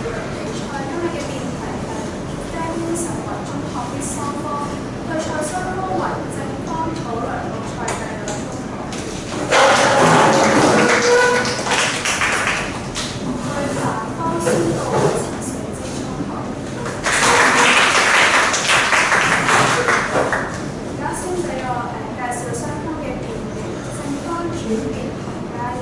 論比賽，今日嘅辯題係 STEM 成為中學必修科，對賽雙方為正方討論6賽制兩中學。對反方先導為前四支中學。而家先俾我介紹雙方嘅辯論，正方主辯洪嘉瑩。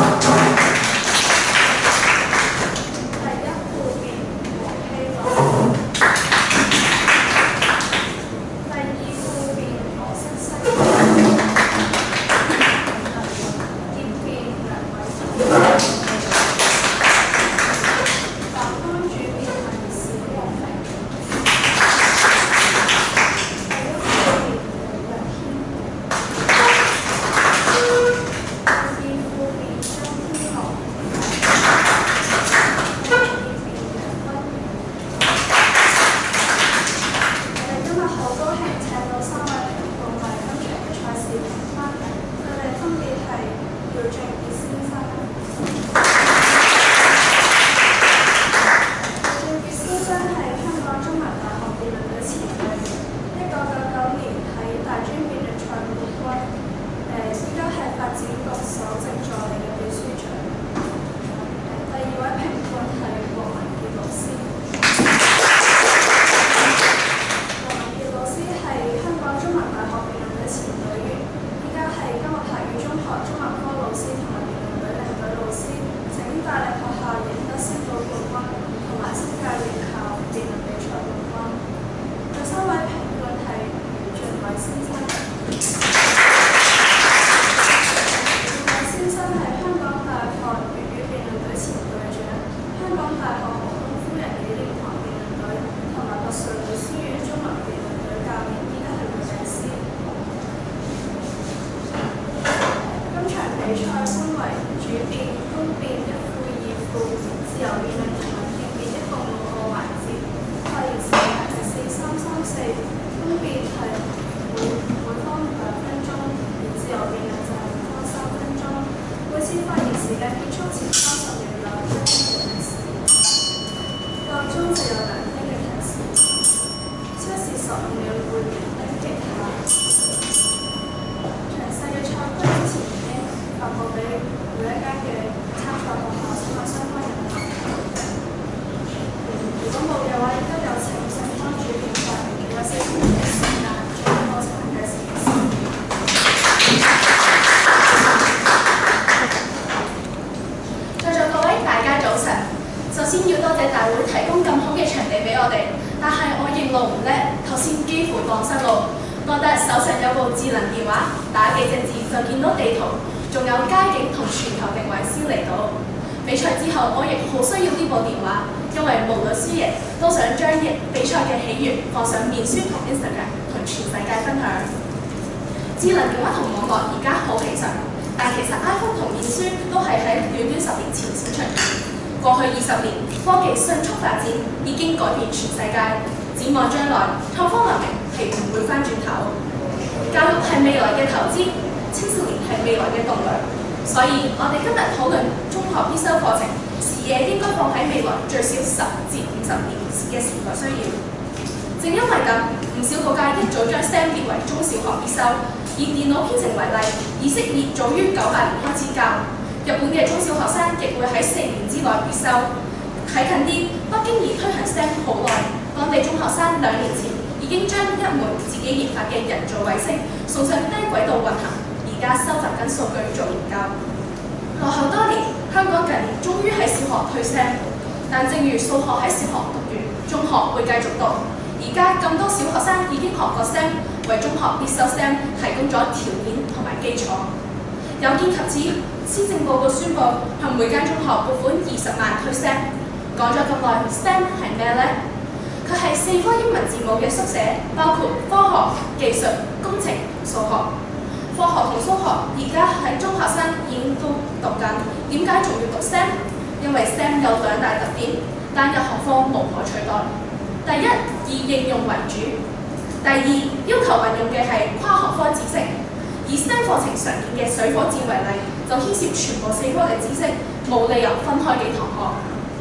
智能電話同網絡而家好平常，但其實 iPhone 同面書都係喺短短10年前先出現。過去20年，科技迅速發展，已經改變全世界。展望將來，創科文明係唔會翻轉頭。教育係未來嘅投資，青少年係未來嘅動力。所以，我哋今日討論中學必修課程，視野應該放喺未來最少10至50年嘅時代需要。正因為咁，唔少國家一早將 STEM 列為中小學必修。以電腦編程為例，以色列早於98年開始教，日本嘅中小學生亦會喺4年之內必修。睇近啲，北京已推行 STEM 好耐，當地中學生2年前已經將一枚自己研發嘅人造衛星送上低軌道運行，而家收集緊數據做研究。落後多年，香港近年終於喺小學推 STEM， 但正如數學喺小學讀完，中學會繼續讀。而家咁多小學生已經學過 STEM， 為中學必修 STEM 提供咗條件同埋基礎。有見及此，施政報告宣布向每間中學撥款20萬推 STEM。講咗咁耐 ，STEM 係咩呢？佢係4科英文字母嘅縮寫，包括科學、技術、工程、數學。科學同數學而家喺中學生已經都讀緊，點解仲要讀 STEM？ 因為 STEM 有2大特點，單一學科無可取代。第一，以應用為主；第二，要求運用嘅係跨學科知識。以 STEM 課程常見嘅水火箭為例，就牽涉全部4科嘅知識，冇理由分開幾堂課。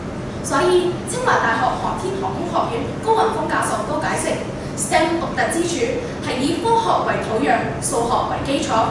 所以清華大學航天航空學院高雲峰教授都解釋 ，STEM 獨特之處係以科學為土壤，數學為基礎，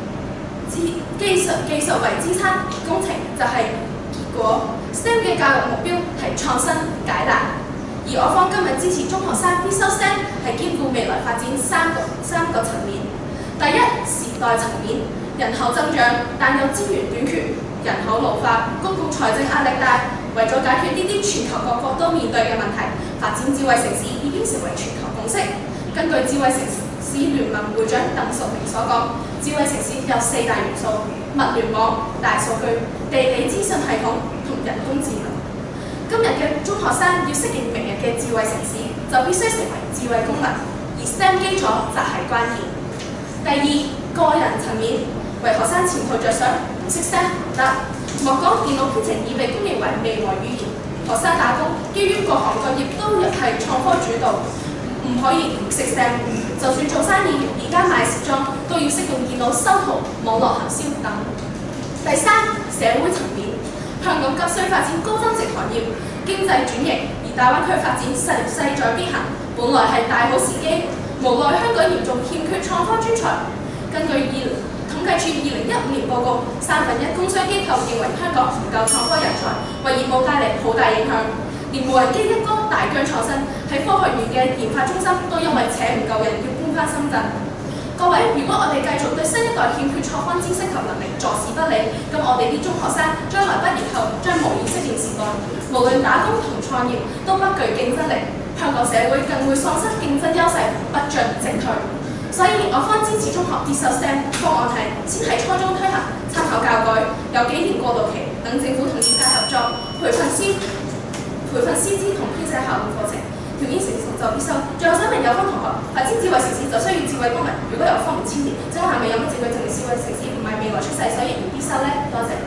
技術為支撐，工程就係結果。STEM 嘅教育目標係創新解難，而我方今日支持中學生必修 STEM 係兼顧未來發展三個層面。第一，時代層面，人口增長，但有資源短缺，人口老化，公共財政壓力大。為咗解決呢啲全球各國都面對嘅問題，發展智慧城市已經成為全球共識。根據智慧城市聯盟會長鄧淑明所講，智慧城市有4大元素：物聯網、大數據、地理資訊系統同人工智能。今日嘅中學生要適應明日嘅智慧城市，就必須成為智慧公民，而 STEM 基礎就係關鍵。第二，個人層面，為學生前途着想，唔識 STEM 唔得。莫講電腦編程已被公認為未來語言，學生打工基於各行各業都係創科主導，唔可以唔識 STEM。就算做生意，而家買時裝都要識用電腦修圖、網絡行銷等。第三，社會層面，香港急需發展高增值行業，經濟轉型，而大灣區發展勢在必行，本來係大好時機。無奈香港嚴重欠缺創科專才。根據統計處2015年報告，1/3工商機構認為香港唔夠創科人才，為業務帶嚟好大影響。連無人機一哥大疆創新喺科學園嘅研發中心都因為請唔夠人要搬返深圳。各位，如果我哋繼續對新一代欠缺創新知識及能力坐視不理，咁我哋啲中學生將來畢業後將無以適應時代，無論打工同創業都不具競爭力，香港社會更會喪失競爭優勢，不進正退。所以我方支持中學必修 STEM 方案係先喺初中推行，參考教改，有幾年過渡期，等政府同業界合作，培訓師資同編寫效用課程，條件成熟就必修。最後想問有關同學，發展智慧城市就需要智慧公民，如果有方唔簽填，即係係咪有乜證據證明智慧城市唔係未來趨勢，所以唔必修呢？多謝。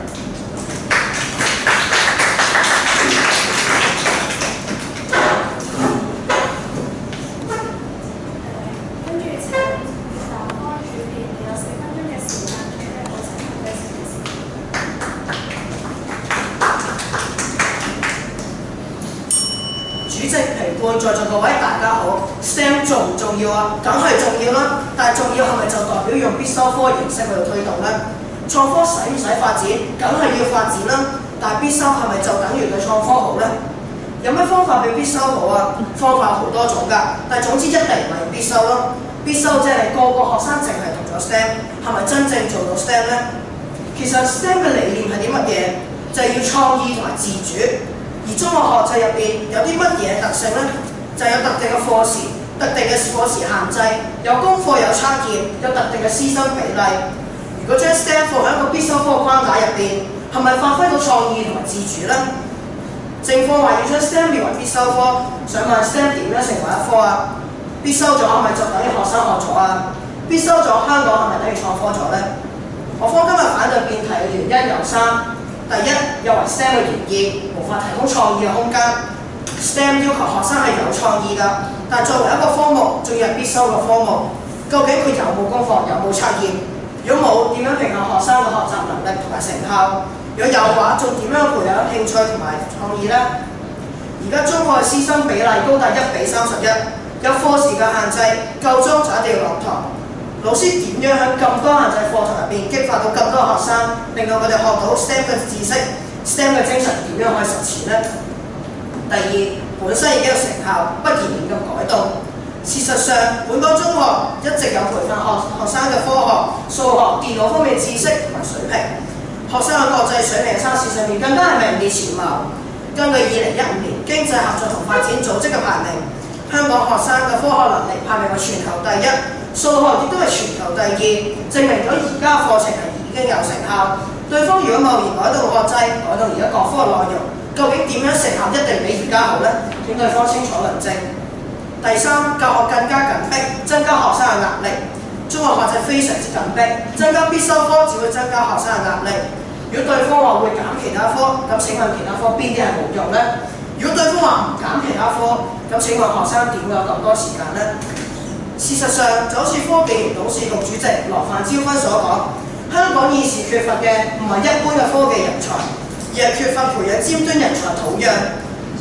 在座各位大家好 ，STEM 重唔重要啊？梗係重要啦，但係重要係咪就代表用必修科形式去推動呢？創科使唔使發展？梗係要發展啦，但係必修係咪就等於對創科好呢？有咩方法比必修好啊？方法好多種㗎，但係總之一定唔係必修咯。必修即係個個學生淨係讀咗 STEM， 係咪真正做到 STEM 呢？其實 STEM 嘅理念係啲乜嘢？就係要創意同埋自主。而中學學制入邊有啲乜嘢特性呢？就有特定嘅課時、特定嘅課時限制，有功課有測驗，有特定嘅師生比例。如果將 STEM 放喺一個必修科框架入邊，係咪發揮到創意同埋自主呢？政府話要將 STEM 列為必修科，想問 STEM 點樣成為一科啊？必修咗係咪就等於學生學咗啊？必修咗香港係咪等於創科咗呢？我方今日反對辯題嘅原因有3。第一，有違 STEM 嘅原意，無法提供創意嘅空間。STEM 要求學生係有創意㗎，但作為一個科目，仲要係必修嘅科目，究竟佢有冇功課，有冇測驗？如果冇，點樣評核學生嘅學習能力同埋成效？如果有嘅話，仲點樣培養興趣同埋創意呢？而家中學嘅師生比例高達1:31，有課時嘅限制，夠鐘就一定要落堂。老師點樣喺咁多限制課堂入邊激發到咁多學生，令到佢哋學到 STEM 嘅知識、STEM 嘅精神點樣可以實踐呢？第二，本身已經有成效，不延緩咁改動。事實上，本港中學一直有培訓學生嘅科學、數學、電腦方面知識同埋水平，學生喺國際水平嘅測試上面更加係名列前茅。根據2015年經濟合作同發展組織嘅排名，香港學生嘅科學能力排名為全球第1。數學亦都係全球第2，證明咗而家課程係已經有成效。對方如果貿然改動學制，改動而家各科嘅內容，究竟點樣成效一定比而家好呢？請對方清楚論證。第3，教學更加緊迫，增加學生嘅壓力。中學學制非常之緊迫，增加必修科只會增加學生嘅壓力。如果對方話會減其他科，咁請問其他科邊啲係冇用呢？如果對方話唔減其他科，咁請問學生點會有咁多時間呢？事實上，就好似科技園董事局主席羅范椒芬所講，香港現時缺乏嘅唔係一般嘅科技人才，而係缺乏培養尖端人才土壤。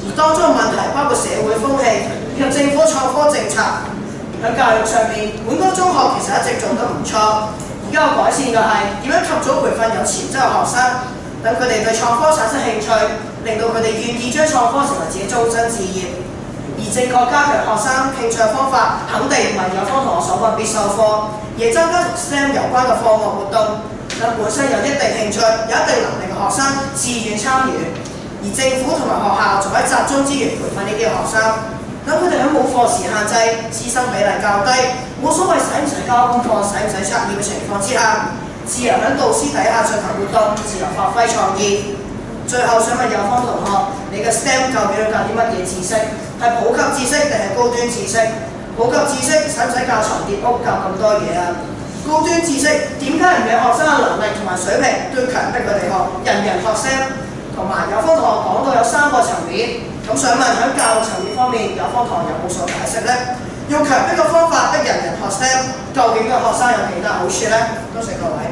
當中嘅問題包括社會風氣以及政府創科政策。喺教育上面，本港中學其實一直做得唔錯。而家有改善嘅係點樣及早培訓有潛質嘅學生，等佢哋對創科產生興趣，令到佢哋願意將創科成為自己終身志業。而正確加強學生興趣嘅方法，肯定唔係有方同學所講必修科，而係增加同 STEM 有關嘅課外活動，等本身有一定興趣、有一定能力嘅學生自願參與。而政府同埋學校仲可以集中資源培訓呢啲學生，等佢哋喺冇課時限制、師生比例較低、冇所謂使唔使交功課、使唔使測驗嘅情況之下，自由喺導師底下進行活動，自由發揮創意。最後想問有方同學，你嘅 STEM 究竟要教啲乜嘢知識？係普及知識定係高端知識？普及知識使唔使教床疊屋教咁多嘢啊？高端知識點解唔理學生嘅能力同埋水平都要強迫佢哋學？人人學 STEM？同埋有方同學講到有3個層面，咁想問喺教育層面方面，有方同學有冇所解釋呢？用強迫嘅方法逼人人學 STEM， 究竟對學生有幾大好處呢？多謝各位。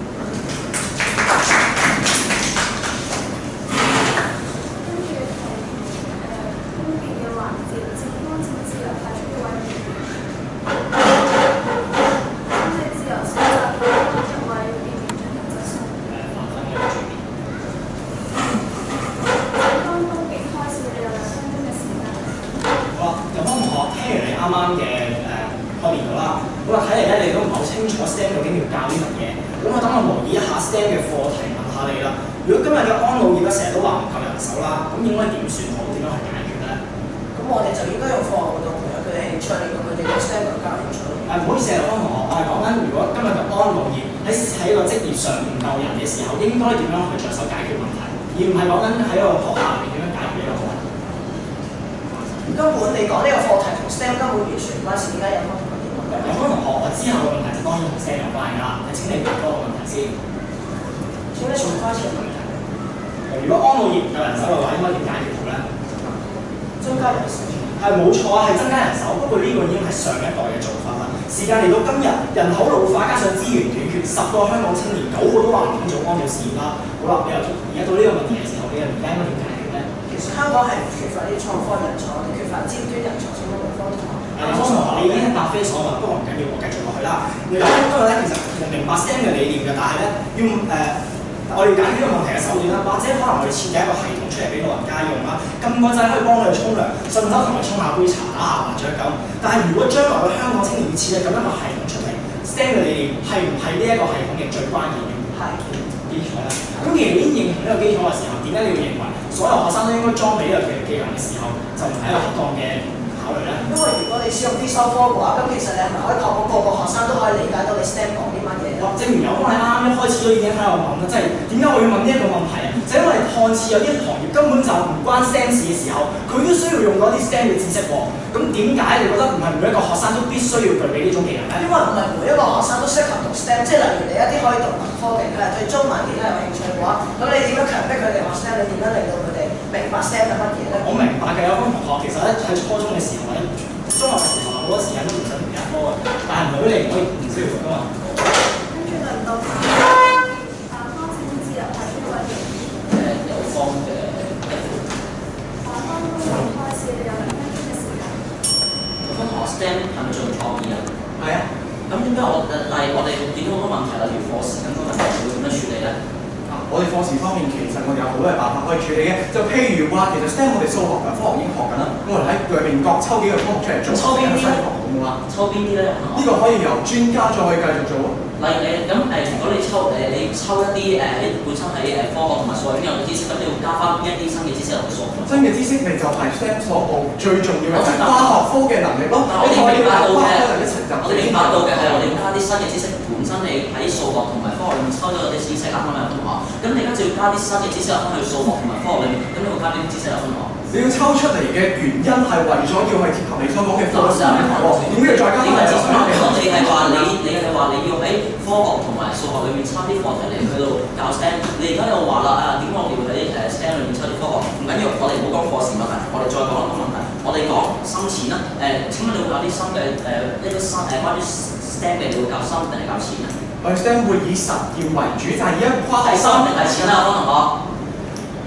STEM 究竟要教啲乜嘢？咁我等我模擬一下 STEM 嘅課題問下你啦。如果今日嘅安老業咧成日都話唔夠人手啦，咁應該點算好？點樣去解決咧？ 咁我哋就應該用課外活動培養佢哋興趣，令到佢哋對 STEM 更加有興趣。 唔好意思啊，方同學，我係講緊如果今日嘅安老業喺個職業上唔夠人嘅時候，應該點樣去着手解決問題，而唔係講緊喺個學校入邊點樣解決呢個問題。 根本你講呢個課題同 STEM 根本完全唔關事，點解有方同學點問？ 有方同學，我之後嘅問題就當然同 STEM 有關㗎啦。係請你答多個問題先。 請你重複翻前個問題。 如果安老業唔夠人手嘅話，應該點解決好咧？ 增加人手。係冇錯啊，係增加人手。不過呢個已經係上一代嘅做法啦。時間嚟到今日，人口老化加上資源短缺，10個香港青年9個都話唔想做安老事業啦。好啦，你又而家到呢個問題嘅時候，你又而家應該點解決咧？ 其實香港係缺乏呢啲創科人才，我哋缺乏尖端人才，請問方同學。 方同學，你已經答非所問，不過唔緊要，我繼續落去啦。你今日咧其實明白 STEM 嘅理念嘅，但係咧要我哋解決呢個問題嘅手段啦，或者可能我哋設計一個系統出嚟俾老人家用啦，撳個掣可以幫佢哋沖涼，順手同佢沖下杯茶、打下麻雀咁。但係如果將來嘅香港青年要設計咁一個系統出嚟 ，STEM 嘅理念係唔係呢一個系統嘅最關鍵嘅基礎咧？咁既然已經認同呢個基礎嘅時候，點解你要認為所有學生都應該裝備呢個技能嘅時候，就唔係一個恰當嘅考慮咧？因為如果你使用必修科嘅話，咁其實你係咪可以確保個個學生都可以理解到你 STEM 講啲乜嘢？正如有方你啱啱一開始都已經喺度問啦，即係點解我要問呢一個問題啊？就因為看似有啲行業根本就唔關 STEM 事嘅時候，佢都需要用到啲 STEM 嘅知識喎。咁點解你覺得唔係每一個學生都必須要具備呢種技能咧？因為唔係每一個學生都適合讀 STEM， 即係例如你一啲可以讀文科嘅，佢係對中文其他有興趣嘅話，咁你點樣強迫佢哋學 STEM？你點樣令到佢哋明白 STEM 係乜嘢咧？我明白嘅，有方同學其實咧喺初中嘅時候或者中學嘅時候好多時間都唔想讀一科嘅，但係唔係你唔可以唔需要讀噶嘛。跟住輪到方請自由提出問題。有方嘅方都未開始，你有2分鐘嘅時間。有方同學 STEM 係咪做創意啊？係啊。咁點解我哋見到好多問題，例如課時咁多問題，會點樣處理咧？我哋課時方面，其實我哋有好多嘅辦法可以處理嘅。就譬如話，其實 STEM 我哋數學同科學已經學緊啦，咁我哋喺入邊各抽幾個科目出嚟做。抽邊啲咧？抽邊啲咧？呢個可以由專家再可以繼續做啊。例如咁如果你抽一啲本身喺科學同埋數學邊有嘅知識，咁你要加翻邊一啲新嘅知識入去數學？新嘅知識咪就係 STEM 所學最重要嘅就係化學科嘅能力咯。我哋明白到嘅，我哋明白到嘅係我哋加啲新嘅知識，本身你喺數學同埋科學裏面抽咗嗰啲知識啱啱有分學。咁你而家就要加啲新嘅知識入翻去數學同埋科學裏面，咁你會加啲知識入分學？你要抽出嚟嘅原因係為咗要係貼合你所講嘅課時喎，點解要再加翻嚟？你係話你要喺科學同埋數學裏面抽啲課題嚟去到教 STEM， 你而家又話啦點解我哋要喺STEM 裏面抽啲科學？唔緊要，我哋唔好講課時問題，我哋再講一個問題，我哋講深淺啦。請問你會教啲新嘅一啲新關於 STEM 嘅，你會教深定係教淺啊？我哋 STEM 會以實驗為主，就係以一個跨學生定係淺啦，可能講。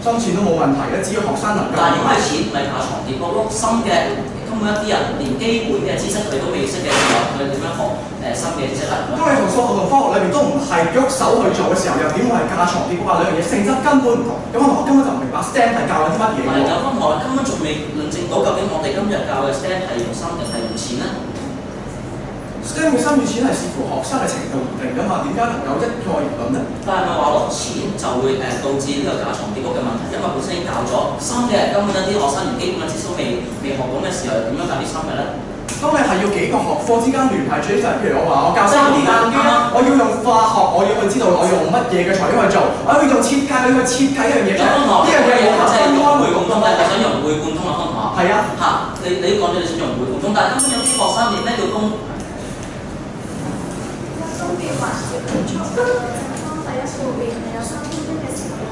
收錢都冇問題嘅，只要學生能夠。 但係因為錢唔係架床疊屋咯，新嘅根本一啲人連基本嘅知識佢哋都未識嘅時候，佢哋點樣學新嘅知識啊？ 當你同數學同科學裏面都唔係喐手去做嘅時候，又點會係架床疊屋啊？兩樣嘢性質根本唔同。咁我根本就唔明白 STEM 係教緊啲乜嘢。 係有分學根本仲未論證到究竟我哋今日教嘅 STEM 係用心定係用錢咧？ STEM 嘅心與錢係視乎學生嘅程度而定㗎嘛，點解能夠一概而論呢？ 但係咪話攞錢就會導致呢個架床疊屋嘅問題？因為本身已經教咗新嘅，根本一啲學生連基本嘅知識都未學到嘅時候，點樣教啲新嘅咧？ 當你係要幾個學科之間聯繫，最少譬如我話我教3年嘅，我要用化學，我要去知道我用乜嘢嘅材料去做，我要用設計，我要去設計一樣嘢出嚟。呢樣嘢冇法分開會共通嘅，我想融會貫通嘅分學。係啊，嚇你講咗你想融會貫通，但係根本有啲學生連咩叫通？ 分別環節結束，正方第一個辯係有3分鐘嘅時間。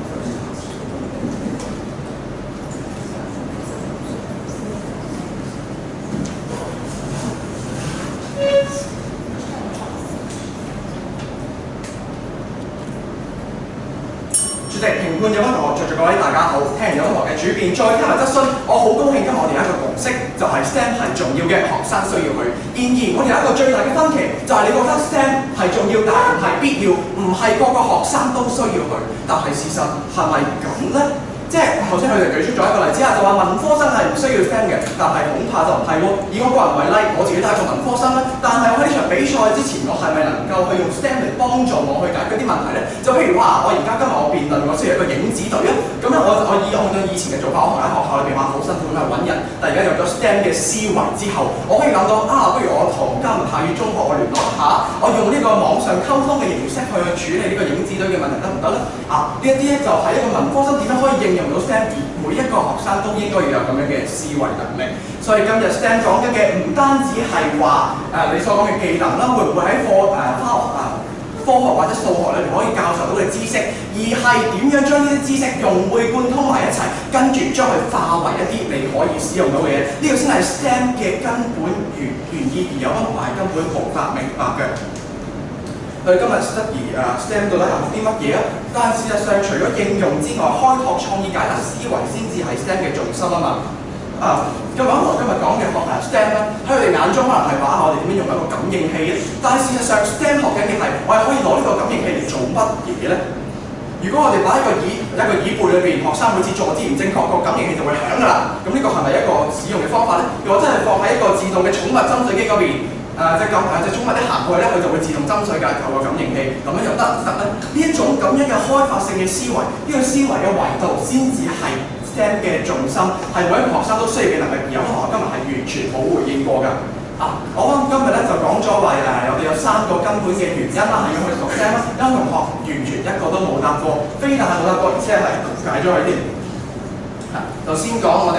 主席、評判有乜同學，在座各位大家好，聽完有乜同學嘅主辯，再加埋質詢，我好高興今日我哋有一個共識，就係 STEM 係重要嘅，學生需要去。然而，我哋有一個最大嘅分歧，就係你覺得 STEM 係重要，但係唔係必要，唔係個個學生都需要去。但係事實係咪咁呢？即係頭先佢哋舉出咗一個例子啊，就話文科生係唔需要 STEM 嘅，但係恐怕就唔係喎。以我個人為例，我自己都係一個文科生啦，但係我喺呢場比賽之前，我係咪能夠去用 STEM 嚟幫助我去解決啲問題呢？就譬如話，我而家今日我辯論，我需要一個影子隊啊，咁咧我按照以前嘅做法，我可能喺學校裏邊話好辛苦咁去揾人，但係而家有咗 STEM 嘅思維之後，我可以諗到啊，不如我同嘉文下語中學我聯絡一下，我用呢個網上溝通嘅形式去處理呢個影子隊嘅問題得唔得呢？啊，呢一啲咧就係一個文科生點樣可以應用到 STEM， 而每一個學生都應該要有咁樣嘅思維能力。所以今日 STEM 講緊嘅唔單止係話你所講嘅技能啦，會唔會喺科學或者數學裏面可以教授到嘅知識，而係點樣將呢啲知識融會貫通埋一齊，跟住將佢化為一啲你可以使用到嘅嘢，呢個先係 STEM 嘅根本原意，而有乜同埋根本無法明白嘅。佢今日質疑STEM 到底係啲乜嘢啊？但係事實上，除咗應用之外，開拓創意解答思維先至係 STEM 嘅重心啊嘛。咁我今日講嘅學STEM 咧，喺佢哋眼中可能係話我哋點樣用一個感應器咧，但係事實上 STEM 學緊嘅係我係可以攞呢個感應器嚟做乜嘢咧？如果我哋擺喺一個椅背裏邊，學生每次坐姿唔正確，個感應器就會響㗎啦。咁呢個係咪一個使用嘅方法咧？如果真係放喺一個自動嘅寵物針水機嗰邊？隻寵物一行過去咧，佢就會自動針水㗎，透過感應器，咁樣又得唔得咧？呢一種咁樣嘅開發性嘅思維，呢個思維嘅維度先至係 STEM 嘅重心，係每一個學生都需要嘅能力。而有啲同學今日係完全冇回應過㗎。我今日咧就講咗話我哋有3個根本嘅原因啦，係要去讀 STEM 啦。有同學完全一個都冇答過，非但係冇答過，而且係解咗佢添。就先講我哋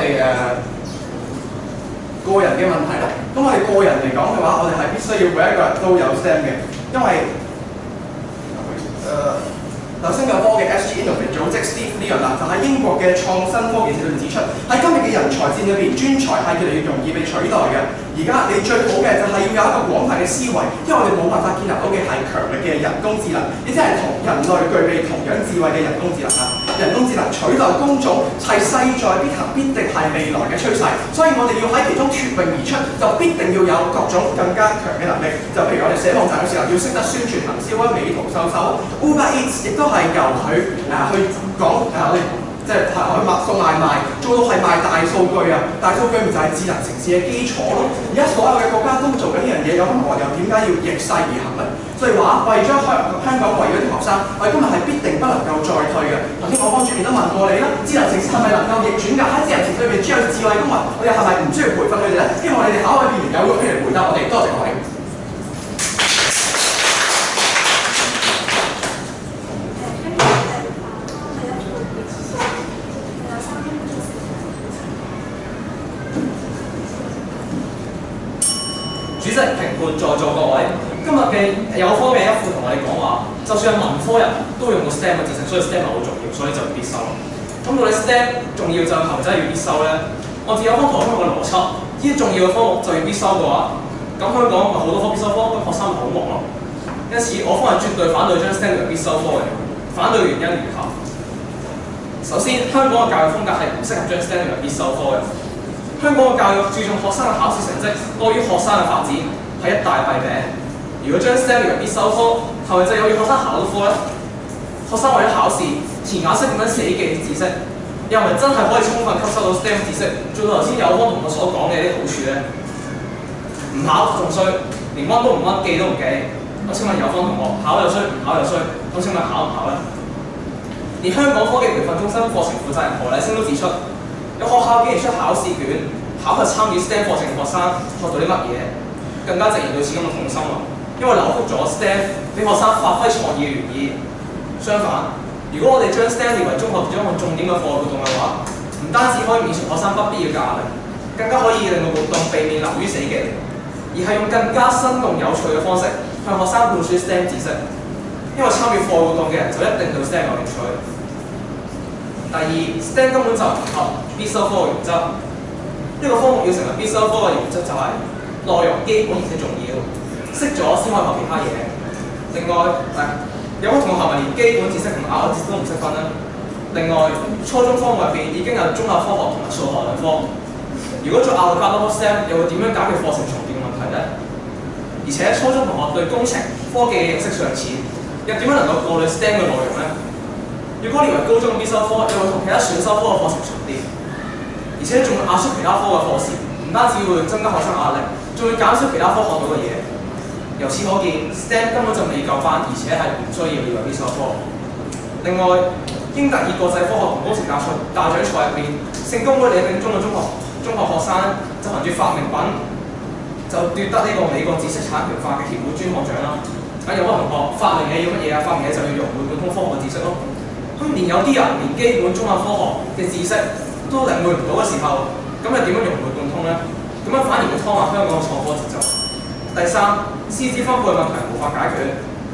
個人嘅問題啦，咁我哋個人嚟講嘅話，我哋係必須要每一個人都有 STEM 嘅，因為新加坡嘅 SG Innovate 組織 Steve Leon 就喺英國嘅創新科技社裏面指出，喺今日嘅人才戰裏邊，專才係越嚟越容易被取代嘅。而家你最好嘅就係要有一個廣泛嘅思維，因為我哋冇辦法建立到嘅係強力嘅人工智能，亦即係同人類具備同樣智慧嘅人工智能啊！人工智能取代工種係勢在必行，必定係未來嘅趨勢。所以我哋要喺其中脫穎而出，就必定要有各種更加強嘅能力。就譬如我哋寫網站嘅時候，要識得宣傳行銷啊，美圖秀秀 Uber Eats 亦都係由佢去講我哋。即係可以送外賣，做到係賣大數據啊！大數據唔就係智能城市嘅基礎咯。而家所有嘅國家都做緊呢樣嘢，有乜學又點解要逆勢而行咧？所以話為咗香港為咗啲學生，我哋今日係必定不能夠再退嘅。頭先我方主持都問過你啦，智能城市係咪能夠逆轉㗎？喺智能城市裏面只有智慧公民，我哋係咪唔需要培訓佢哋咧？希望你哋考位辯員有勇氣嚟回答我哋，多謝各位。 主席、評判在座各位，今日嘅有科嘅一副同我哋講話，就算係文科人都用到 STEM 嘅知識，所以 STEM 係好重要，所以就必修。咁到底 STEM 重要就係咪真係要必修咧？按照有科同香港嘅邏輯，呢啲重要嘅科目就要必修嘅話，咁香港咪好多科必修科，咁學生咪好忙咯。因此，我方係絕對反對將 STEM 列為必修科嘅。反對原因如下：第首先，香港嘅教育風格係唔適合將 STEM 列為必修科嘅。香港嘅教育注重學生嘅考試成績多於學生嘅發展，係一大弊病。如果將 STEM 列為必修科，係咪就有要學生考到科呢？學生為咗考試，填鴨式咁樣死記知識，又係咪真係可以充分吸收到 STEM 知識，做到頭先有方同學所講嘅啲好處呢？唔考仲衰，連溫都唔溫，記都唔記。我請問有方同學，考又衰，唔考又衰，咁請問考唔考呢？而香港科技培訓中心課程負責人何禮星都指出，有學校竟然出考試卷，考核參與 STEM 課程嘅學生學到啲乜嘢，更加直言對此咁嘅痛心啊！因為扭曲咗 STEM 俾學生發揮創意嘅原意。相反，如果我哋將 STEM 列為中學一項重點嘅課外活動嘅話，唔單止可以免除學生不必要嘅壓力，更加可以令到活動避免流於死記，而係用更加生動有趣嘅方式向學生灌輸 STEM 知識。因為參與課外活動嘅人就一定對 STEM 有興趣。第二 ，STEM 根本就唔合必修科嘅原則。呢個科目要成為必修科嘅原則就係內容基本而且重要，識咗先可以學其他嘢。另外，有個同學係咪連基本知識同額外知識都唔識分呢？另外，初中科目入邊已經有綜合科學同埋數學兩科。如果再額外加多科 STEM，又會點樣解決課程重疊嘅問題呢？而且初中同學對工程、科技嘅認識尚淺，又點樣能夠過濾 STEM 嘅內容呢？如果列為高中嘅必修科，又會同其他選修科嘅課程重疊，而且仲會壓縮其他科嘅課時，唔單止會增加學生壓力，仲會減少其他科學到嘅嘢。由此可見 ，STEM 根本就未夠班，而且係唔需要列為必修科。另外，英特爾國際科學同工程大獎賽入邊，聖公會李炳忠嘅中學學生就憑住發明品就奪得呢個美國知識產權法嘅協會專項獎啦。有個同學發明嘢要乜嘢啊？發明嘢就要融會貫通科學嘅知識咯。咁連有啲人連基本綜合科學嘅知識都領會唔到嘅時候，咁又點樣融會貫通呢？咁樣反而會拖慢香港嘅創科節奏。第三，師資分配問題無法解決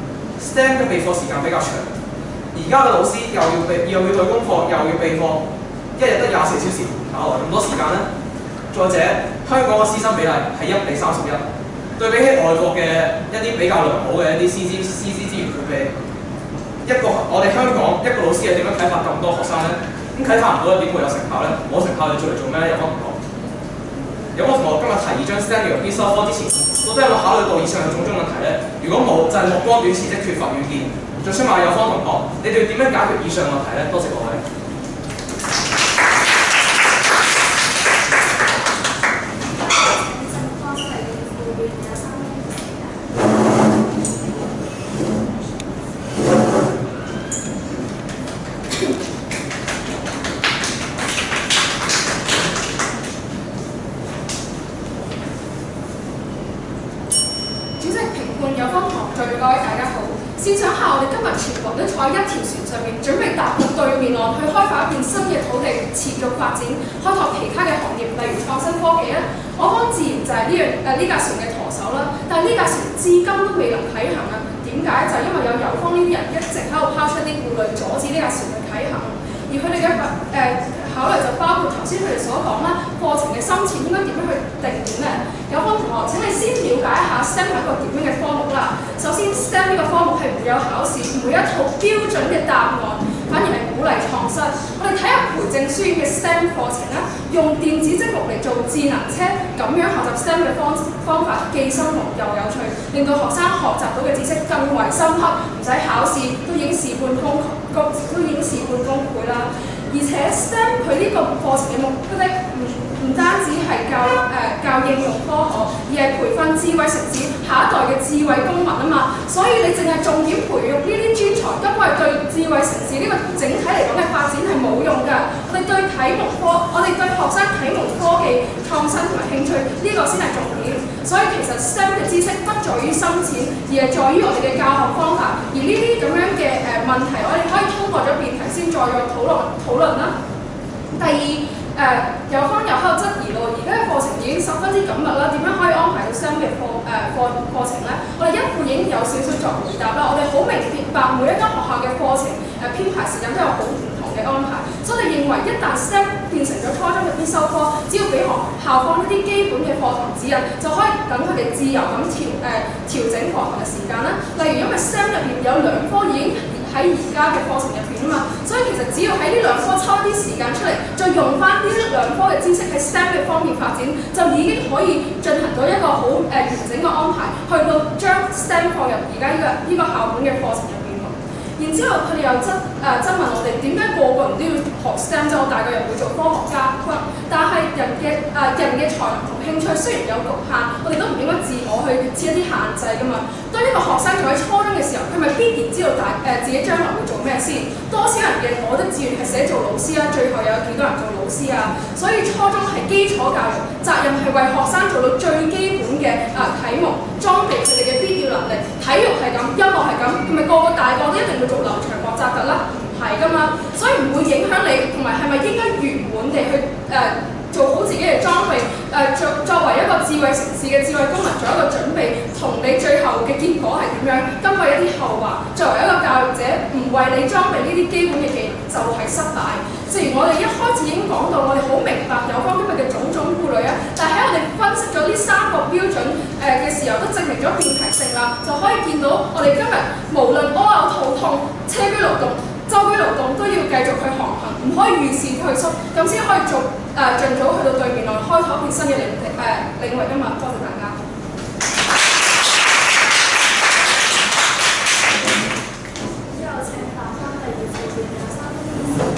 ，STEM 嘅備課時間比較長，而家嘅老師又要對功課，又要備課，一日得24小時，哪來咁多時間呢？再者，香港嘅師生比例係1:31，對比起外國嘅一啲比較良好嘅一啲師資資源配備，我哋香港一個老師係點樣啟發咁多學生呢？咁啟發唔到點會有成效呢？冇成效你做嚟做咩呢？有方同學？有個同學今日提議將 STEM 列為必修科之前，到底有冇考慮到以上嘅種種問題呢？如果冇，就係目光短視即缺乏遠見。仲想問有方同學，你哋點樣解決以上問題呢？多謝各位。 試想下，我哋今日全部都坐喺一條船上面，準備踏入對面岸去開發一片新嘅土地，持續發展，開拓其他嘅行業，例如創新科技咧。我方自然就係呢架船嘅舵手啦。但係呢架船至今都未能啟行啊！點解？就係因為有方呢啲人一直喺度拋出啲顧慮，阻止呢架船去啟行。而佢哋嘅考慮就包括頭先佢哋所講啦，課程嘅深淺應該點樣去定點咧？有方同學請你先了解一下 STEM 係一個點樣嘅科目啦。首先 STEM 呢個科目係唔會有考試，唔會有一套標準嘅答案，反而係鼓勵創新。我哋睇下培正書院嘅 STEM 課程啦，用電子積木嚟做智能車，咁樣學習 STEM 嘅方法既生動又有趣，令到學生學習到嘅知識更為深刻，唔使考試都已經事半功倍啦。而且 STEM 佢呢個課程嘅目的唔單止係教應用科學，而係培訓智慧城市下一代嘅智慧公民啊嘛。所以你淨係重點培育呢啲專才，根本係對智慧城市呢個整體嚟講嘅發展係冇用㗎。我哋對學生啟蒙科技創新同埋興趣呢個先係重點。所以其實 STEM 嘅知識不在於深淺，而係在於我哋嘅教學方法。而呢啲咁樣嘅問題，我哋可以通過咗辯題先再有討論啦。第二，有方又喺度質疑咯，而家嘅課程已經十分之緊密啦，點樣可以安排到 STEM 嘅課程咧？我哋一副已經有少少作回答啦。我哋好明白每一間學校嘅課程編排時間都有好唔同嘅安排，所以我哋認為一旦 STEM 變成咗初中嘅必修科，只要俾校方一啲基本嘅課堂指引，就可以等佢哋自由咁調整課堂嘅時間啦。例如因為 STEM 入邊有2科已經喺而家嘅課程入邊啊嘛，所以其實只要喺呢兩科抽一啲時間出嚟，再用翻呢兩科嘅知識喺 STEM 嘅方面發展，就已經可以進行到一個好完整嘅安排，去到將 STEM 放入而家呢個校本嘅課程入邊。然之後佢哋又質問我哋點解個個人都要學 STEM 啫？我大個人會做科學家，但係人嘅才能同興趣雖然有局限，我哋都唔應該自我去設一啲限制㗎嘛。當一個學生仲喺初中嘅時候，佢咪必然知道自己將來會做咩先？多少人嘅我的志願係寫做老師啊，最後又有幾多人做老師啊？所以初中係基礎教育，責任係為學生做到最基本嘅啟蒙，裝備佢哋嘅必要能力。體育係咁，音樂係咁，係咪個個大個都一定會做劉翔、莫扎特啦？唔係㗎嘛，所以唔會影響你，同埋係咪應該圓滿地去做好自己嘅裝備，作為一個智慧城市嘅智慧公民做一個準備，同你最後嘅結果係點樣？今季一啲後話，作為一個教育者，唔為你裝備呢啲基本嘅技能就係失敗。正如我哋一開始已經講到，我哋好明白有關今日嘅種種顧慮啊，但係喺我哋分析咗呢3個標準嘅時候，都證明咗辯題性啦，就可以見到我哋今日無論屙嘔、肚痛、車居勞動、舟車勞動都要繼續去航行，唔可以預示退縮，咁先可以盡早去到對面來開拓一片新嘅領域㗎嘛。多謝大家。 之後請答翻第2節嘅3分鐘。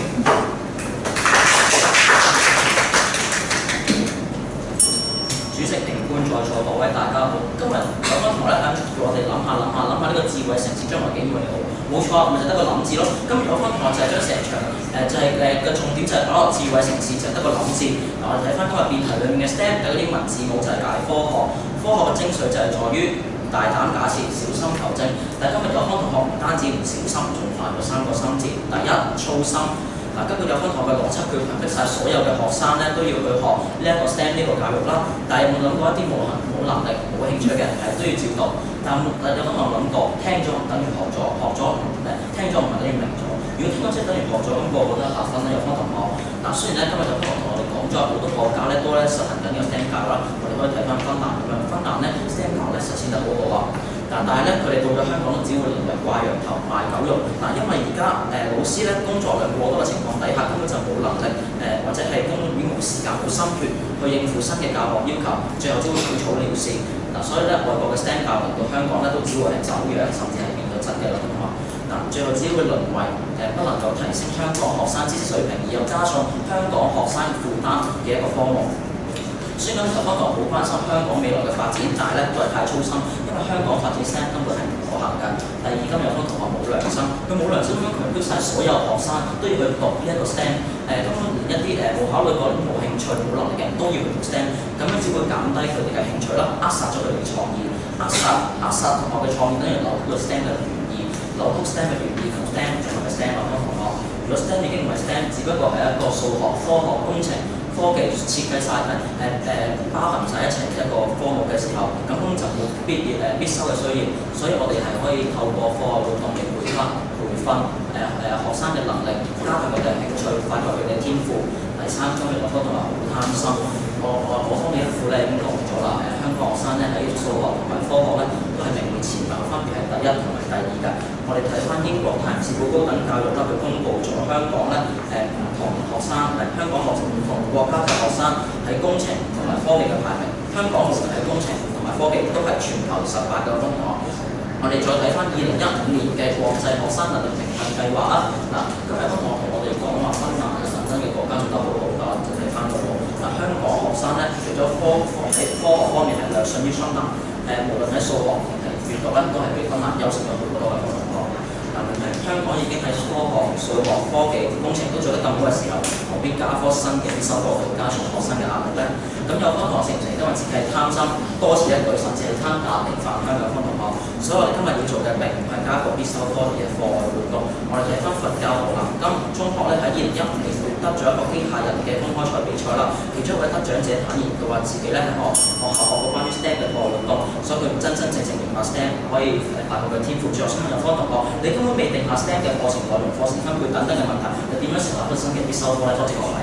主席、評判在座各位大家好，今日有班同學咧叫我哋諗下呢個智慧城市將來幾會好。冇錯，咪就得個諗字咯。今日有班同學就係將成場嘅重點就係講智慧城市，就係得個諗字。嗱，我哋睇翻今日辯題裏面嘅 STEM 嘅嗰啲文字母就係解科學，科學嘅精髓就係在於大膽假設，小心求證。但係今日有班同學唔單止唔小心，仲犯咗3個心字。第一，粗心。嗱，根據有班同學嘅邏輯，佢強迫晒所有嘅學生咧都要去學呢一個 STEM 呢個教育啦。但係有冇諗過一啲冇能力、冇興趣嘅人係都要照讀？但有冇諗過聽咗唔等於學咗，學咗聽咗唔係等於明咗？如果聽咗即係等於學咗，咁個個都100分啦。有班同學嗱，雖然咧今日有班同學同我哋講咗好多國家咧都實行緊呢個 STEM 教育啦，我哋可以睇翻芬蘭咁樣，芬蘭咧 STEM 教育咧實踐得好好啊。但係咧，佢哋到咗香港都只會淪為掛羊頭賣狗肉。嗱，因為而家老師咧工作量過多嘅情況底下，根本就冇能力或者係根本已經冇時間、冇心血去應付新嘅教學要求，最後只會草草了事。嗱，所以咧外國嘅 STEM 教育嚟到香港咧都只會係走樣，甚至係變咗質嘅啦咁啊。嗱，最後只會淪為不能夠提升香港學生知識水平，而又加重香港學生負擔嘅一個科目。所以今日有班同學好關心香港未來嘅發展，但係咧都係太粗心，因為香港發展 STEM 根本係唔可行㗎。第二，今日有班同學冇良心，佢冇良心咁樣強迫晒所有學生都要去讀呢一個 STEM， 根本連一啲冇考慮過、冇興趣、冇能力嘅人都要去讀 STEM， 咁樣只會減低佢哋嘅興趣啦，扼殺咗佢哋嘅創意，扼殺同學嘅創意，等於扭曲個 STEM 嘅原意，扭曲 STEM 嘅原意同 STEM 仲係咪 STEM 啊？同學，如果 STEM 已經唔係 STEM， 只不過係一個數學、科學、工程、科技設計晒包含晒一齊一個科目嘅時候，咁根本就冇必修嘅需要，所以我哋係可以透過課外活動嚟培訓學生嘅能力，加強佢哋嘅興趣，發掘佢哋嘅天賦。第三，今日有科同學好貪心，我方面一副咧已經講咗啦，香港學生咧喺數學同埋科學咧都係名列前茅，分別係第1同埋第2㗎。我哋睇翻英國泰晤士高等教育啦，佢公布咗香港咧唔同學生香港唔同國家嘅學生喺工程同埋科技嘅排名，香港無論係工程同埋科技都係全球18個分項。我哋再睇翻2015年嘅國際學生能力評核計劃啊，嗱，今日同我哋講話芬蘭嘅神真嘅國家做得好好㗎，就睇翻嗰個嗱，香港學生咧，除咗喺科學方面係略遜於芬蘭，無論喺數學同埋閱讀咧，都係比芬蘭優勝咗好多嘅同學。但係香港已經喺科學、數學、科技、工程都做得咁好嘅時候，何必加科新嘅必修課去加重學生嘅壓力咧？咁有班同學成唔成因為自己係貪心，多此一舉，甚至係貪價定飯香嘅班同學。所以我哋今日要做嘅並唔係加個必修科嘅課外活動，我哋睇翻佛教河南金中學咧喺2015年得咗一個機械人嘅公開賽比賽啦，其中一位得獎者坦言佢話自己咧喺學校學過關於 STEM 嘅課外活動，所以佢真真正正明白 STEM 可以發掘佢天賦。最後想問有方同學，你根本未定下 STEM 嘅課程內容、課程分配等等嘅問題，你點樣成立一個新嘅必修科咧？多謝各位。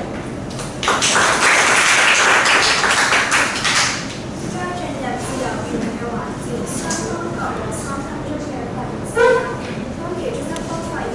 再進入自由辯論嘅環節，雙方各有3分鐘嘅發言時間，當其中一方發言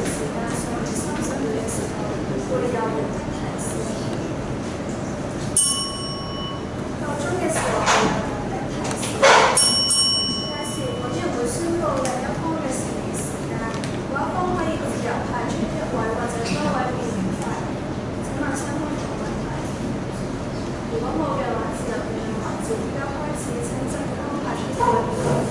如果冇嘅話，自由辯論環節依家開始，請即刻排出題目。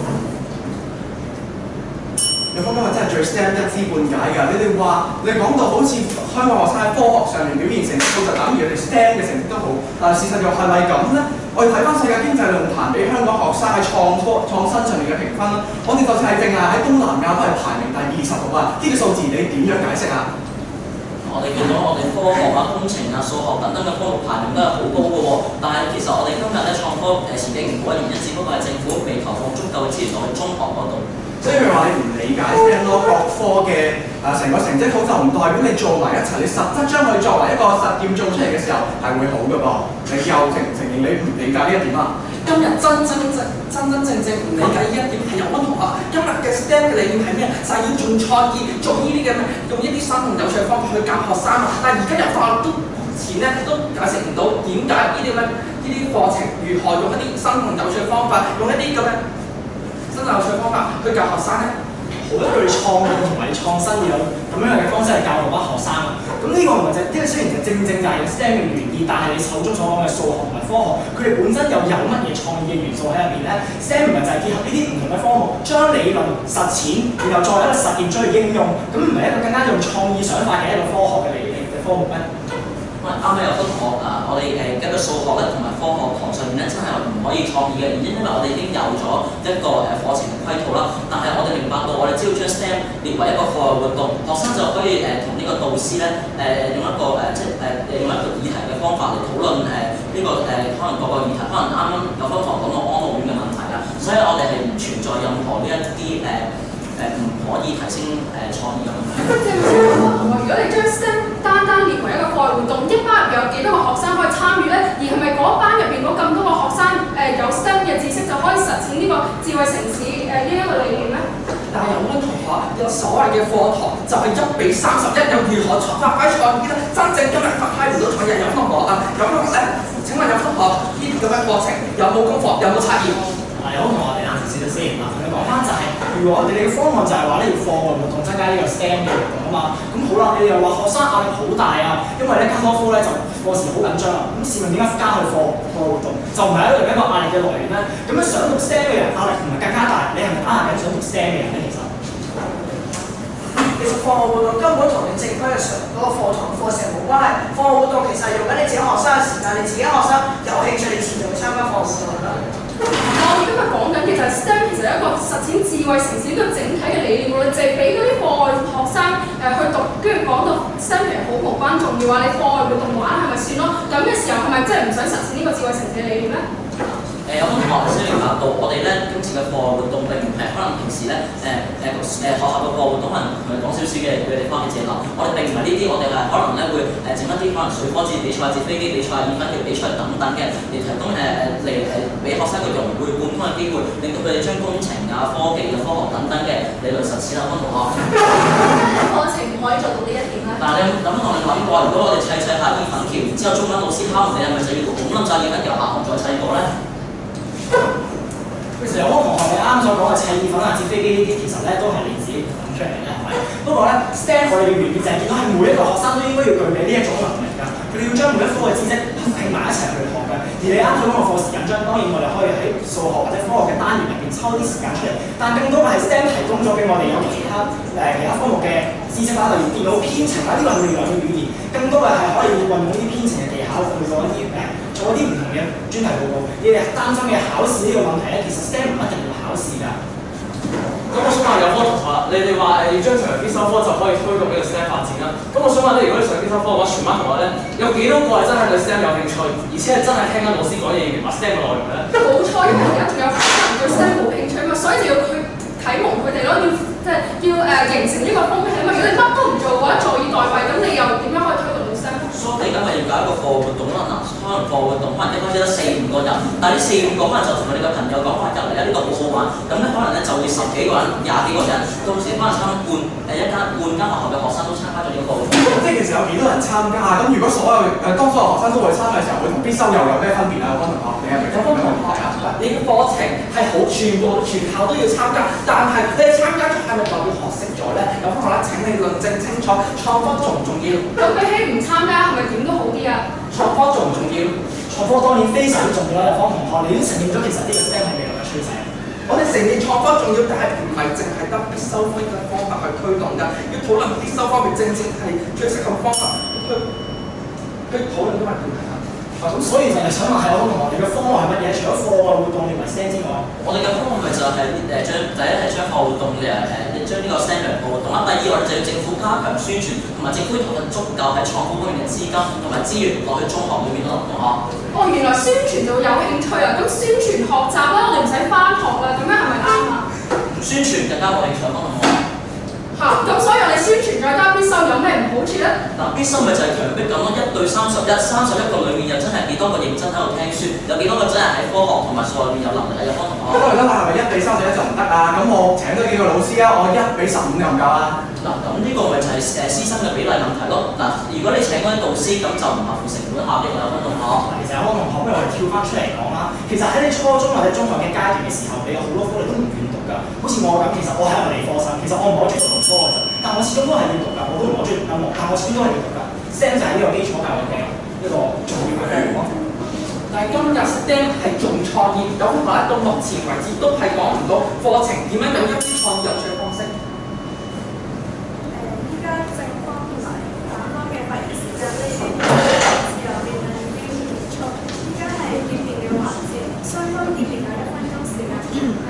有方今日真係最 STEM 一知半解㗎。你哋話你講到好似香港學生喺科學上面表現成績好，就等於佢哋 STEM 嘅成績都好，但係事實又係咪咁呢？我哋睇翻世界經濟論壇俾香港學生喺創新上面嘅評分，我哋就算係淨係喺東南亞都係排名第26啊！呢個數字你點樣解釋啊？ 我哋見到我哋科學啊、工程啊、數學等等嘅科目排名都係好高嘅喎，但係其實我哋今日咧創科前景唔好嘅原因，只不過係政府未投放足夠嘅資源落去中學嗰度。 所以佢話你唔理解 STEM 咯，各科嘅成個成績好就唔代表你做埋一齊，你實質將佢作為一個實驗做出嚟嘅時候係會好嘅噃。你又承唔承認你唔理解呢一點啊？ 今日真真正唔理解呢一點係有乜同學？今日嘅 STEM 嘅理念係咩？就係要用創意，做呢啲嘅咩？用一啲新同有趣嘅方法去教學生啊！但係而家由法律都前咧都解釋唔到點解呢啲課程如何用一啲新同有趣嘅方法，用一啲咁嘅新有趣嘅方法去教學生咧。 好多對創意同埋創新要有咁樣嘅方式去教導班學生啊！咁呢個唔係就呢個雖然就正就係 STEM 嘅原意，但係你手中所講嘅數學同埋科學，佢哋本身又有乜嘢創意嘅元素喺入邊咧 ？STEM 唔係就係結合呢啲唔同嘅科目，將理論實踐，然後再一個實驗將佢應用，咁唔係一個更加用創意想法嘅一個科學嘅科目咩？ 啱啱有個同學我哋根據數學咧同埋科學堂上面咧，真係唔可以創意嘅原因，因為我哋已經有咗一個課程嘅規套啦。但係我哋明白到，我哋只要將 STEM 列為一個課外活動，學生就可以同呢個導師咧用一個用一個議題嘅方法嚟討論呢個可能各個議題，可能啱啱有方堂講到安老院嘅問題啦。所以我哋係唔存在任何呢一啲唔可以提升創意嘅問題。 咁即係如果你將 STEM 單列為一個課外活動，一班入邊有幾多個學生可以參與咧？而係咪嗰班入邊嗰咁多個學生有 STEM 嘅知識就可以實踐呢個智慧城市呢一個理念咧？ 但係有啲同學有所謂嘅課堂就係1:31，又如何發揮創意咧？真正今日發揮唔到創意，有同學啊，有同學咧？請問有同學呢啲咁嘅課程有冇功課？有冇測驗？ 有同學我哋晏時試咗先啦，你講翻就係、如果我哋嘅方案就係話咧要課外活動增加呢個 STEM 嘅活動啊嘛，咁好啦，你又話學生壓力好大啊，因為咧加多科咧就課時好緊張啊，咁試問點解加去課外活動就唔係一個壓力嘅來源咧？咁樣想讀 STEM 嘅人壓力唔係更加大，你係咪壓緊想讀 STEM 嘅人咧？ 其實課外活動根本同你正規嘅嗰個課堂課程冇關係，課外活動其實係用緊你自己學生嘅時間，你自己學生有興趣，你自然就會參加課外活動啦。 我哋今日講緊嘅就係 STEM 其實係一個實踐智慧城市呢個整體嘅理念喎，你淨係俾嗰啲課外學生去讀，跟住講到 STEM 其實好無關重要，話你課外活動玩係咪算咯？咁嘅時候係咪真係唔想實踐呢個智慧城市嘅理念咧？ 有同學先明白到，我哋咧今次嘅課外活動並唔係可能平時咧學校嘅課外活動，可能同你講少少嘅地方嘅自己諗。我哋並唔係呢啲，我哋係可能咧會整一啲可能水科技比賽、折飛機比賽、意粉條比賽等等嘅，嚟提供嚟俾學生嘅融會貫通嘅機會，令到佢哋將工程啊、科技啊、科學等等嘅理論實踐啊，幫同學。 課程唔可以做到呢一點咧？ 但係你諗過，如果我哋砌下意粉條，然之後中間老師考我哋係咪就要咁諗晒意粉條下行再砌過咧？ 其實有個同學你啱啱所講嘅砌意粉啊、折飛機呢啲，其實咧都係你自己諗出嚟嘅，係咪？不過咧 STEM 我哋嘅原意就係見到係每一個學生都應該要具備呢一種能力㗎，佢哋要將每一科嘅知識拼埋一齊去學嘅。而你啱所講嘅課時緊張，當然我哋可以喺數學或者科學嘅單元入邊抽啲時間出嚟，但更多嘅係 STEM 提供咗俾我哋有其他科目嘅知識啦，例如電腦編程啦，呢個係佢哋兩種語言，更多嘅係可以運用啲編程嘅技巧去做一啲做一啲唔同嘅專題報告。你哋擔心嘅考試呢個問題咧，其實 STEM 唔一定要考試㗎。 咁我想問有科同學，你哋話要將成為必修科就可以推動呢個 STEM 發展啦。咁我想問咧，如果你上必修科嘅話，全班同學咧有幾多個係真係對 STEM 有興趣，而且係真係聽緊老師講嘢話 STEM 嘅內容咧？ 冇錯，因為而家仲有好多人對 STEM 冇興趣嘛，所以就要去啟蒙佢哋咯，要形成呢個風氣嘛。如果你乜都唔做嘅話，坐以待斃，咁你又點樣可以推動到 STEM？ 所以你而家咪要搞一個課外活動啦，可能課外活動可能一開始得4-5個人，但係呢4-5個可能就同你個朋友講話入嚟啦，呢個好好玩，咁咧可能咧就會10幾個人、20幾個人，到時可能差唔多半間學校嘅學生都參加咗呢個課外活動。 即係其實有幾多人參加？咁如果當所有學生都會參加嘅時候，會同必修又有咩分別啊？方同學，你係咪有咩問題啊？ 你嘅課程係好全校都要參加，但係你參加咗係咪代表學識咗咧？有同學咧，請你論證清楚，創科重唔重要？ 咁比起唔參加係咪點都好啲啊？ 創科重唔重要？創創科當然非常之重要啦，有方同學，你已經承認咗其實呢個 STEM 係未來嘅趨勢。 我哋承認創科重要，但係唔係淨係得必修科嘅方法去推動㗎，要討論必修方面正係最適合方法去討論嘅問題係。 咁所以就係想問係我同學，你嘅方案係乜嘢？除咗課外活動列為 STEM 之外， 我哋嘅方案咪就係將第一係將課外活動將呢個 STEM 嘅活動啦。第二我哋就要政府加強宣傳，同埋政府投入足夠喺創科方面嘅資金同埋資源落去中學裏面咯，同學。 哦，原來宣傳就有興趣啊！咁宣傳學習啦，我哋唔使翻學啦，咁樣係咪啱啊？ 宣傳更加冇興趣咯，同學。 咁所以我哋宣傳再加必修有咩唔好處咧？ 嗱，必修咪就係強迫咁咯，1對31個裏面又真係幾多個認真喺度聽書，有幾多個真係喺科學同埋數學裏面有能力嘅有方同學。 咁我而家話係咪1比31就唔得啊？咁我請多幾個老師啊，我1比15夠唔夠啊？ 嗱，咁呢個咪就係師生嘅比例問題咯。嗱，如果你請嗰啲導師，咁就唔合乎成本效益啦，有方同學。 其實有方同學，不如我哋跳翻出嚟講啦。其實喺你初中或者中學嘅階段嘅時候，你有好多科你都唔願讀㗎。好似我咁，其實我係一個理科生，其實我唔係好中意讀文科嘅啫，但我始終都係要讀㗎。我都唔係好中意讀音樂，但我始終都係要讀㗎。STEM 就係呢個基礎教育嘅一個重要嘅科目。 但係今日 STEM 係重創意，有同學到目前為止都係講唔到課程點樣有一啲創意有趣嘅方式。 依家正方同埋反方嘅發言時間呢啲自由辯論已經結束，依家係點評嘅環節，雙方點評有1分鐘時間準備。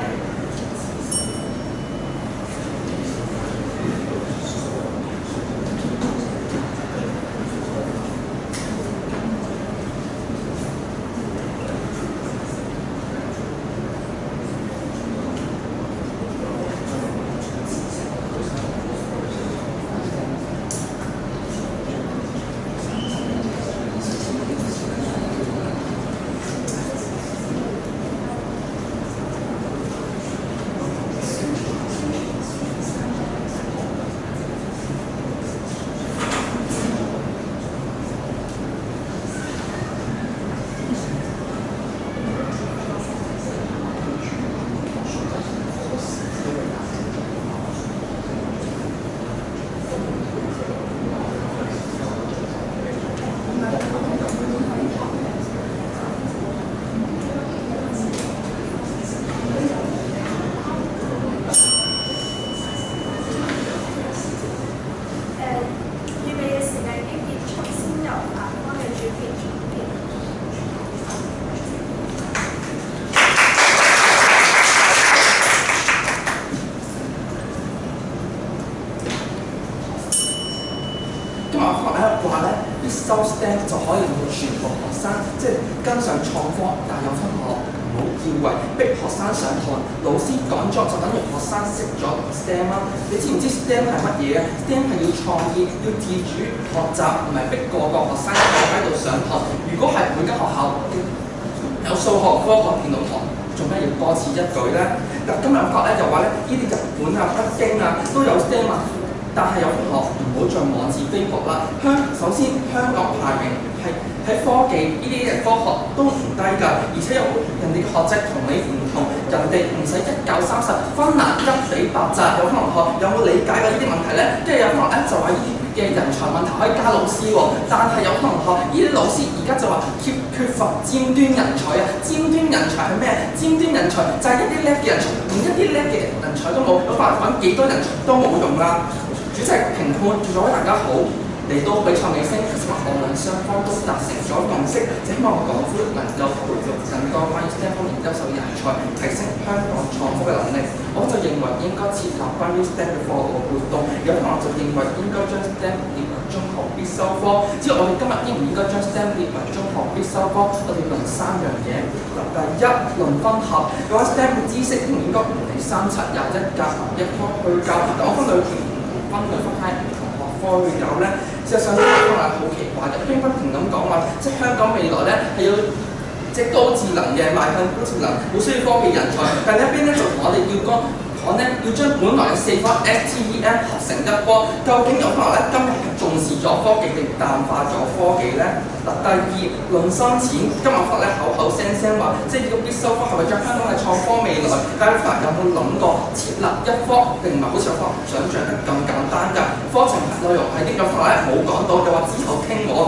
收 STEM 就可以令到全部學生即係跟上創科，但有分學唔好以為逼學生上堂，老師講咗就等於學生識咗 STEM 啦。你知唔知 STEM 係乜嘢啊 ？STEM 係要創意、要自主學習，唔係逼個學生坐喺度上堂。如果係每間學校有數學、科學、電腦堂，做咩要多此一舉咧？嗱，今日學咧就話咧，呢啲日本啊、北京啊都有 STEM 啊。但係有同學唔好再妄自菲薄啦。首先香港排名係喺科技呢啲嘅科學都唔低㗎，而且有人哋嘅學制同你唔同，人哋唔使1930，芬蘭1比8咋。有同學有冇理解過呢啲問題咧？跟住有同學咧就話呢啲嘅人才問題可以加老師喎，但係有同學呢啲老師而家就話缺乏尖端人才啊！尖端人才係咩？尖端人才就係一啲叻嘅人才，連一啲叻嘅人才都冇，有辦法揾幾多人才都冇用啦。主席評判，各位大家好，嚟到比賽尾聲，希望我哋雙方都達成咗共識，希望港府能夠培育更多關於 STEM 方面優秀人才，提升香港創科嘅能力。我就認為應該設立關於 STEM 嘅課外活動，有同學就認為應該將 STEM 列為中學必修科。之後我哋今日應唔應該將 STEM 列為中學必修科？我哋論3樣嘢。第一，論分學，嘅話 STEM 嘅知識應唔應該唔係3721夾埋一科去教？但我分類分開唔同學科去教咧，事實上呢個方法好奇怪嘅，不停咁講話，即係香港未來咧係要即係高智能嘅，邁向高智能，好需要科技人才。但係一邊咧就同我哋要講咧，要將本來嘅4科 STEM 合成一科。究竟有同學咧今日係重視咗科技定淡化咗科技咧？嗱，第二論深淺，今日學咧口聲話，即係呢個必修科係為咗香港嘅創科未來。大家有冇諗過設立一科，定唔係好似我想象得咁簡單㗎？課程內容係啲咁學咧冇講到，又話之後傾我。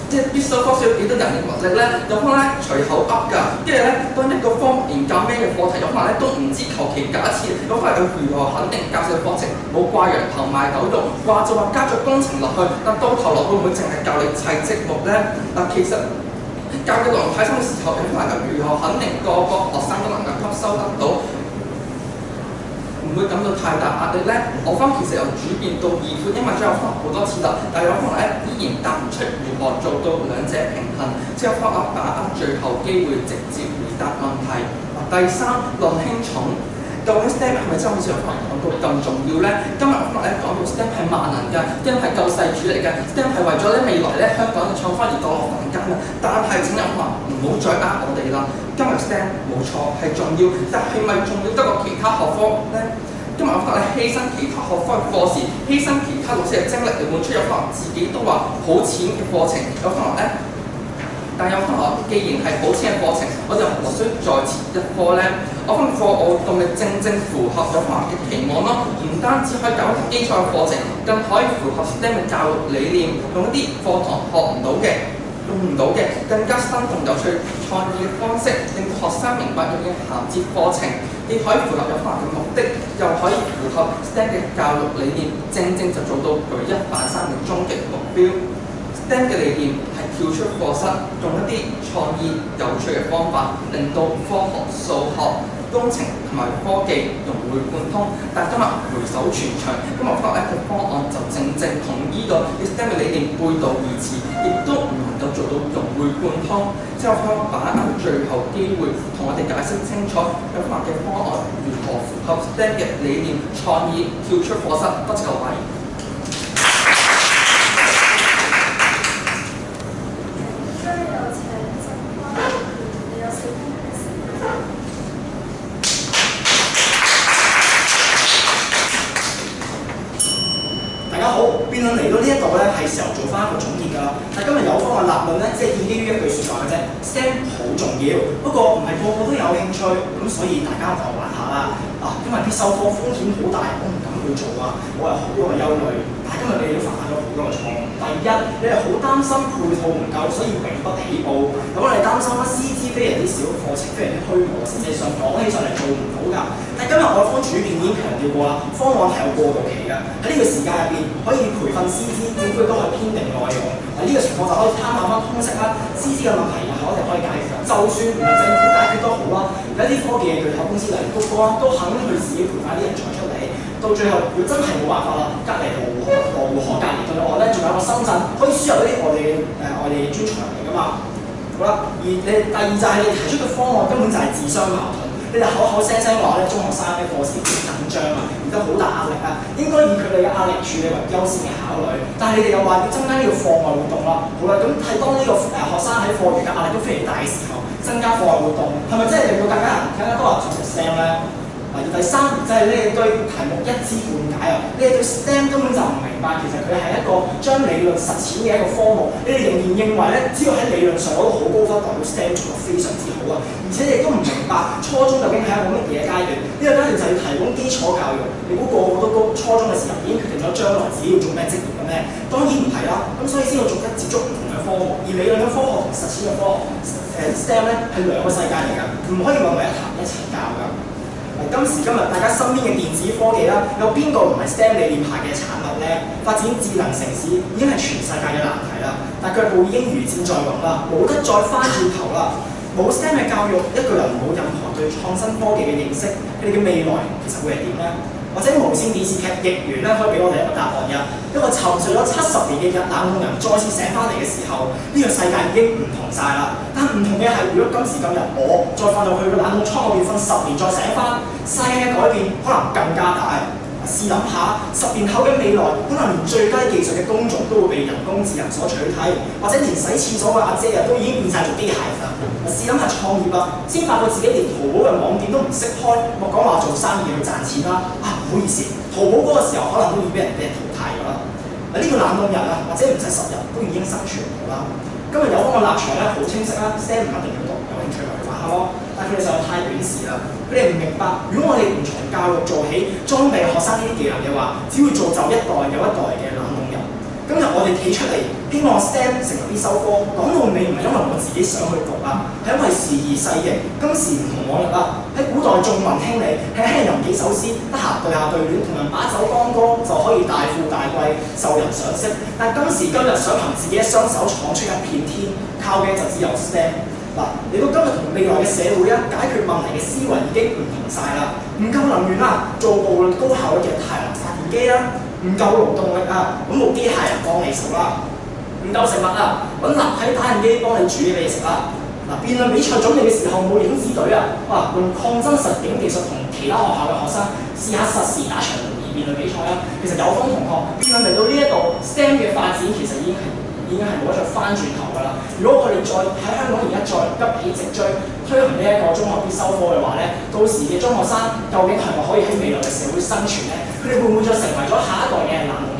即係必修科需要幾多人力物力咧？有可能咧隨口噏㗎，跟住咧當一個科目研究咩嘅課題，有可能咧都唔知求其假設，有可能佢如何肯定教授嘅課程冇掛羊頭賣狗肉，話就話加咗工程落去，但到頭來會唔會淨係教你砌積木咧？嗱，其實教嘅內容太深嘅時候，有可能如何肯定個學生都能夠吸收得到？唔會感到太大壓力咧。我方其實由主辯到議決，因為將有方好多次啦，但係有可能咧依然答唔出如何做到兩者平衡，之後方把握最後機會直接回答問題。第三，論輕重，究竟 STEM 係咪真係好似有方講到咁重要咧？今日可能咧講到 STEM 係萬能㗎，STEM 係救世主嚟㗎，STEM 係為咗咧未來咧香港嘅創科而降落凡間㗎。但係請人話唔好再呃我哋啦。今日 STEM 冇錯係重要，但係咪重要得過其他學科咧？今日我發覺咧犧牲其他學科嘅課時，犧牲其他老師嘅精力嚟換出有可能自己都話好淺嘅課程，有可能咧，但有可能既然係好淺嘅課程，我就何須再設一科咧？我分課我動力正符合有可能嘅期望咯，唔單止可以搞基礎嘅課程，更可以符合 STEM 嘅教育理念，用一啲課堂學唔到嘅。用唔到嘅更加生動有趣創意嘅方式，令學生明白用嘅銜接課程，既可以符合有可能嘅目的，又可以符合 STEM 嘅教育理念，正正就做到舉一反三嘅終極目標。STEM 嘅理念係跳出課室，用一啲創意有趣嘅方法，令到科學、數學、工程同埋科技融會貫通。但今日回首全場，今日發覺一個方案就正同呢個 STEM 嘅理念背道而馳，亦都唔能夠做到融會貫通。之後方把握最後機會，同我哋解釋清楚有可能嘅方案如何符合 STEM 嘅理念、創意，跳出課室。多謝各位。 辯論嚟到呢一度咧，係時候做翻一個總結㗎啦。但今日有方嘅立論咧，即係建基於一句説話嘅啫。STEM 好重要，不過唔係個個都有興趣，咁所以大家唔好玩下啦。因為必修課風險好大，我唔敢去做啊，我係好多嘅憂慮。但係今日你哋都犯咗好多嘅錯誤。第一，你係好擔心配套唔夠，所以永不起步。咁我哋擔心啦，師資非常之少，課程非常之虛無，實際上講起上嚟做唔到㗎。但係今日我方主辯已經強調過啦，方案係有過渡期㗎。喺呢個時間入邊，可以培訓師資，政府亦都可以編定內容。呢個情況就可以參考翻通識啦，師資嘅問題又我哋可以解決。就算唔係政府解決都好啦，有啲科技嘅巨頭公司例如谷歌都肯去自己培翻啲人才出嚟。到最後，如果真係冇辦法啦，隔離羅湖河隔離對岸咧，仲有個深圳可以輸入一啲我哋專才嚟㗎嘛。好啦，而你第二就係你提出嘅方案根本就係自相矛盾。你哋口聲話咧，中學生嘅課時好緊張啊，而家好大壓力啊，應該以佢哋嘅壓力處理為優先嘅考慮。但係你哋又話要增加呢個課外活動啦，好啦，咁係當呢個學生喺課餘嘅壓力都非常大嘅時候，增加課外活動係咪真係令到大家更加多人接觸 STEM 咧？第三就係你哋對題目一知半解啊！你哋對 STEM 根本就唔明白，其實佢係一個將理論實踐嘅一個科目。你哋仍然認為咧，只要喺理論上攞到好高分，代表 STEM 做得非常之好啊！而且你亦都唔明白初中究竟係一個乜嘢階段？呢個階段就要提供基礎教育。你估個個都高初中嘅時候已經決定咗將來自己要做咩職業嘅咩？當然唔係啦。咁所以先要逐一接觸唔同嘅科目，而理論嘅科學同實踐嘅科學STEM 咧係兩個世界嚟㗎，唔可以混為一談一齊教㗎。今時今日，大家身邊嘅電子科技啦，有邊個唔係 STEM 理念下嘅產物咧？發展智能城市已經係全世界嘅難題啦，但腳步已經如箭在弦啦，冇得再翻轉頭啦。冇 STEM 嘅教育，一個人冇任何對創新科技嘅認識，佢哋嘅未來其實會係點咧？或者無線電視劇《逆緣》咧，可以俾我哋一個答案㗎。一個沉睡咗70年嘅冷凍人再次醒翻嚟嘅時候，呢個世界已經唔同晒啦。但唔同嘅係，如果今時今日我再瞓到去個冷凍倉嗰邊瞓10年再醒翻，世界嘅改變可能更加大。試諗下，10年後嘅未來，可能連最低技術嘅工種都會被人工智能所取替，或者連洗廁所嘅阿姐都已經變晒做機械人啦。試諗下創業啦，先發覺自己連淘寶嘅網店都唔識開，莫講話做生意去賺錢啦。唔好意思，淘寶嗰個時候可能都已經俾人淘汰咗啦。呢個冷凍人啊，或者唔使10日都已經生存唔到啦。今日有方嘅立場咧，好清晰啦 ，STEM 唔一定要讀，有興趣咪去玩下咯。但係佢哋實在太短視啦，佢哋唔明白，如果我哋唔從教育做起，裝備學生呢啲技能嘅話，只會造就一代又一代嘅冷凍人。 今日我哋企出嚟，希望 STEM 成為必修科，講到尾唔係因為我自己想去讀啊，係因為時移世易，今時唔同往日啦。喺古代重文輕理，輕輕吟幾首詩，得閒對下對聯，同人把酒當歌就可以大富大貴，受人賞識。但今時今日想憑自己一雙手闖出一片天，靠嘅就只有 STEM。嗱，嚟到今日同未來嘅社會啊，解決問題嘅思維已經唔同晒啦。唔夠能源啦，做無論高效率嘅太陽發電機啦。唔夠勞動力啊，揾部機械人幫你手啦；唔夠食物啊，揾立體打印機幫你煮嘢俾你食啦。嗱，辯論比賽準備嘅時候冇影子隊啊，哇，用抗真實境技術同其他學校嘅學生試下實時打場模擬辯論比賽啦。其實有方同學辯論嚟到呢一度 ，STEM 嘅發展其實已經係冇得再翻轉頭㗎啦。如果我哋再喺香港而家再急起直追推行呢一個中學必修課嘅話咧，到時嘅中學生究竟係咪可以喺未來嘅社會生存咧？佢哋會唔會再成為咗下一代嘅難民？